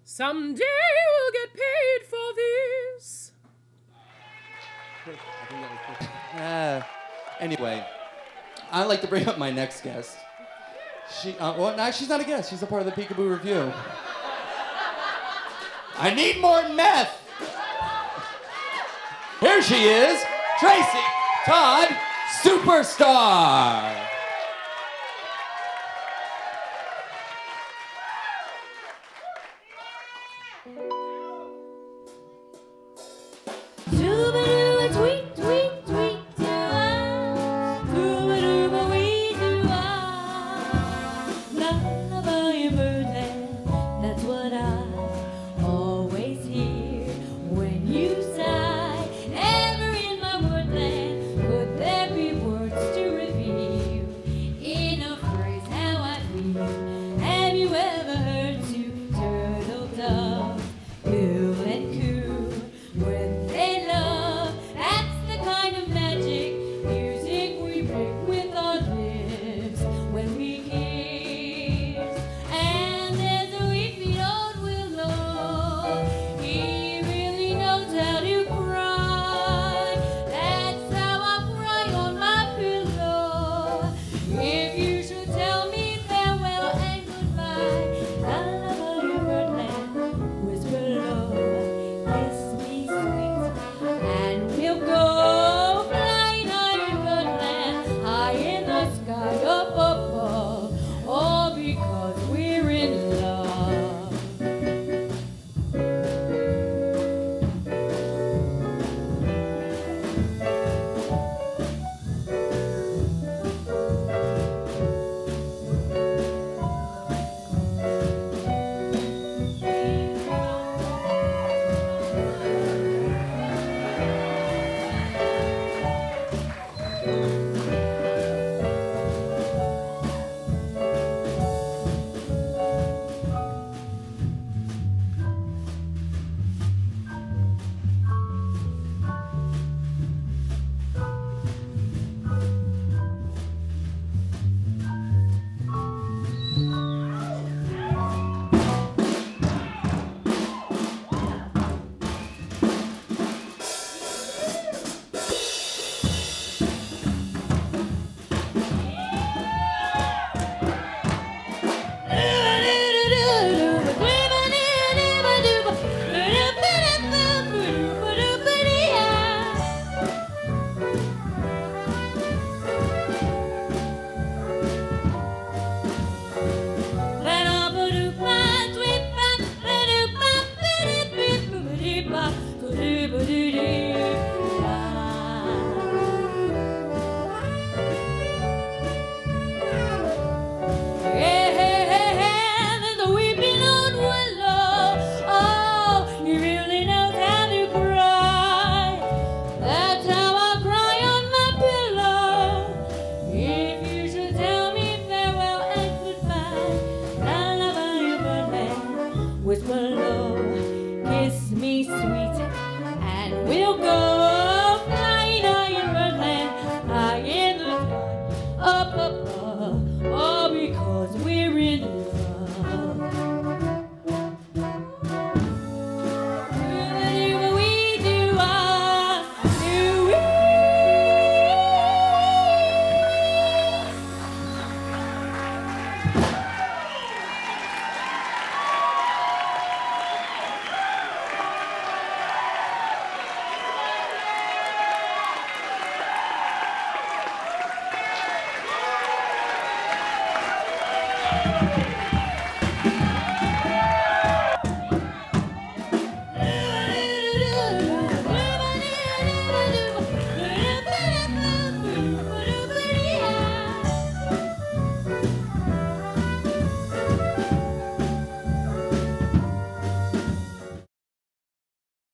Someday we'll get paid for this. Anyway, I'd like to bring up my next guest. Well, no, she's not a guest. She's a part of the Peekaboo Revue. I need more meth. Here she is, Tracey, Todd, Superstar. Whisper low, kiss me sweet, and we'll go.